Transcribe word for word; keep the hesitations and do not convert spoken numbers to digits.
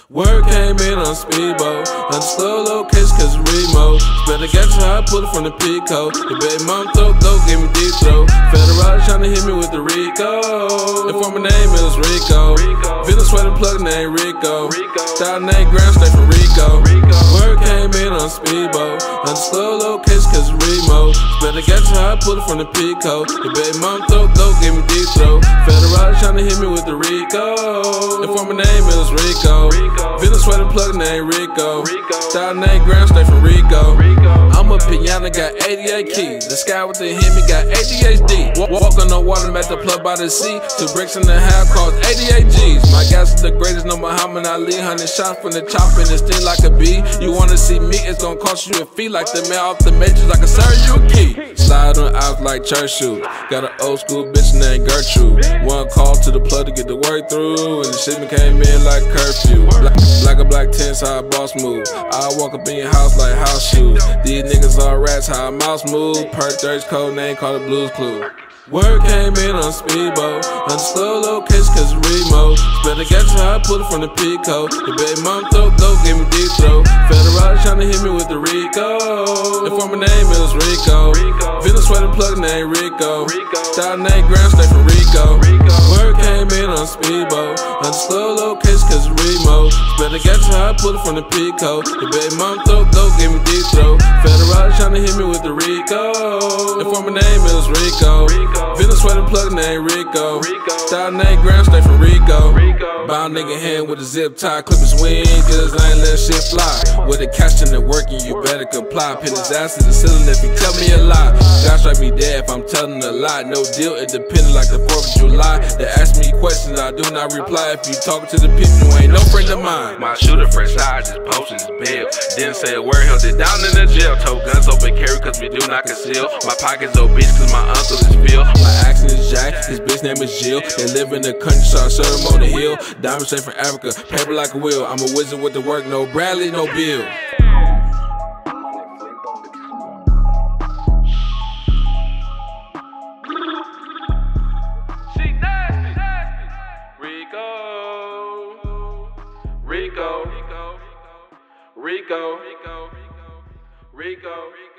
Word came in on speedboat, undisclosed location cause it's remote. Better get you how I pull it from the Pico. The baby mom throat go, give me deep throat. Federal tryna hit me with the Rico. The former name is Rico. Venus sweating plug name Rico. Style name Grand straight from Rico. Word came in on speedboat, undisclosed location cause it's remote. Better get you how I pull it from the Pico. The baby mom throat go, give me deep throat. Federal tryna hit me with the Rico. The former name is Rico. Venus sweating plug name Rico. Style name Grand straight from Rico. I'm a piano, got eighty-eight keys. The sky with the hit me got A D H D. Walk, walk on the water, met the plug by the sea. Two bricks in the half cost eighty-eight G's. My gas is the greatest, no Muhammad Ali. Hundred shots from the chop and it sting like a bee. You wanna see me, it's gonna cost you a fee. Like the man off the matrix, I can serve you a key. Slide on out like church shoes. Got an old school bitch named Gertrude. One call to the plug to get the work through, and the shipment came in like curfew. Like, like a black tense, how a boss move. I walk up in your house like house shoes. These niggas all rats, how a mouse move. Per third code name, call it Blues Clue. Word came in on speedboat, undisclosed location cause it's remote. Better get you how I pull it from the Pico. The baby mom throat go, give me deep throat. Federal tryna hit me with the Rico. The former name is Rico. Venus sweating plug name Rico. Style name Grand straight from Rico. Word came in on speedboat, undisclosed location cause it's remote. Better get you how I pull it from the Pico. The baby mom throat go, give me deep throat. Federal tryna hit me with the Rico. The former name is Rico. Venus sweating plug name Rico. Style name Grand straight from Rico. Bound nigga hand with a zip tie, clip his wing, cause I ain't let shit fly. With a cash in the working, you better comply. Pin his ass to the ceiling if he tell me a lie. God strike me dead if I'm telling a lie. No deal, it depended like the fourth of July. They ask me questions, I do not reply. If you talk to the people, you ain't no friend of mine. My shooter fresh eyes, just posting his bill. Didn't say a word, held it down in the jail. Told guns open carry cause we do not conceal. My pockets obese cause my uncle is Phil. My accent is Jack, his bitch name is Jill. They live in the country, so I serve them on the hill. Diamond straight from Africa, paper like a wheel. I'm a wizard with the work, no Bradley, no Bill. Rico, Rico, Rico, Rico, Rico, Rico.